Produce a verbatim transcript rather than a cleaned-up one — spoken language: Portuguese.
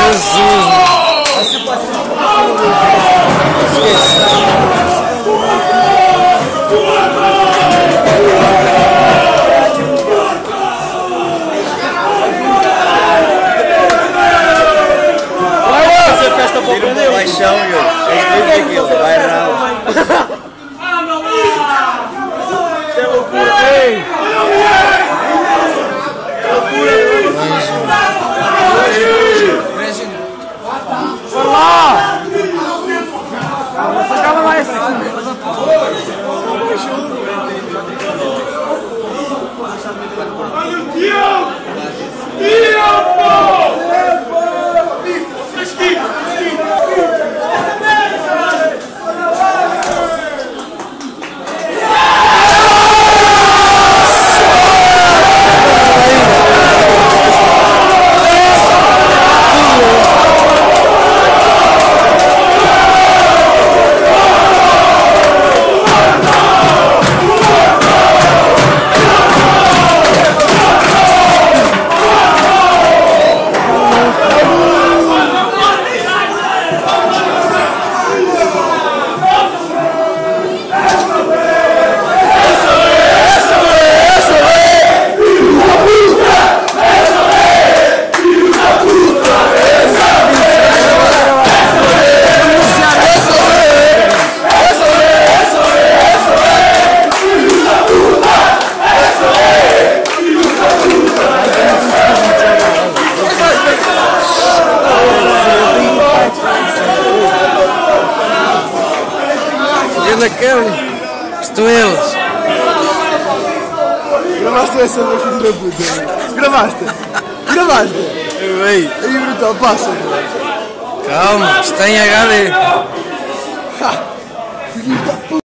Paixão, meu. É aquilo, vai errado. É loucura, ei! É loucura, bora lá! Calma lá, esse olha o tio! Tio, pô! Fresquinho, fresquinho! Naquele, estão eles. Gravaste essa, meu filho da puta? Gravaste? Gravaste? Eu vi. Aí, brutal, passa. Calma, está em H D.